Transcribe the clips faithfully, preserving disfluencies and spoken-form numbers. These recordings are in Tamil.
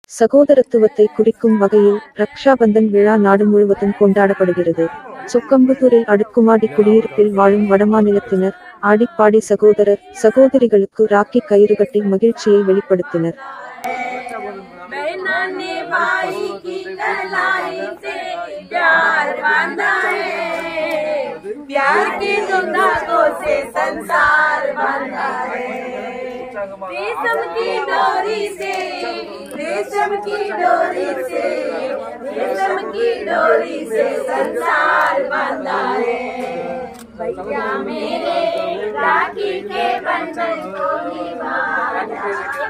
சகோதரத்துவத்தை குறிக்கும் வகையில் ரக்ஷாபந்தன் விழா நாடு முழுவதும் கொண்டாடப்படுகிறது. சொக்கம்புதூரில் அடுக்குமாடி குடியிருப்பில் வாழும் வடமாநிலத்தினர் ஆடிப்பாடி சகோதரர் சகோதரிகளுக்கு ராக்கி கயிறு கட்டி மகிழ்ச்சியை வெளிப்படுத்தினர். रेशम की डोरी से रेशम की डोरी से रेशम की डोरी से संसार बंधा है। भैया मेरे राखी के बंधन को निभाना।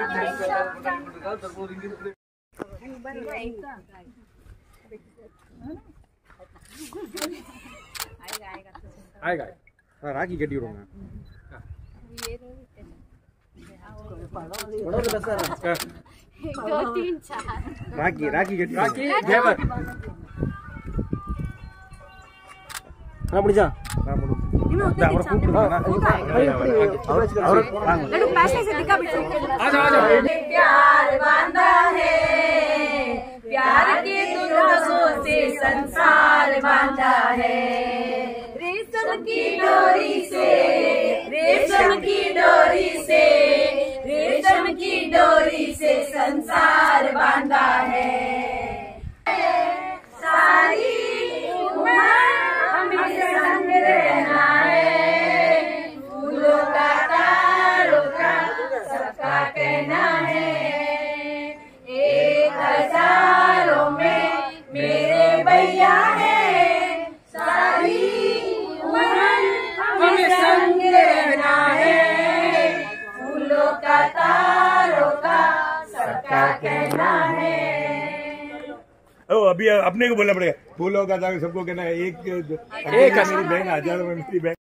आएगा राखी कटी विடுங்க. राखी राखी कटी राखी देवर हां बुढ़िया हां बुढ़ो அவர கூப்பிடுங்க அவர வாங்க लड्डू पैसे से दिखा बिट्टू आ जाओ आ जाओ। प्यार बांधा है प्यार के धागों से संसार बांधा है। रेशम की डोरी से रेशम की डोरी से रेशम की डोरी से संसार बांधा है। सारी उम्र हमें संग रहना है। फूलों का तारों का सबका कहना है। एक हजारों में मेरे भैया है। सारी उम्र हमें संग रहना है। फूलों का तारों का सबका कहना है। ओ अभी अपने को बोलना पड़ेगा। फूलों का तारों सबको कहना है। एक एक मेरी बहन हजार में मेरी बहन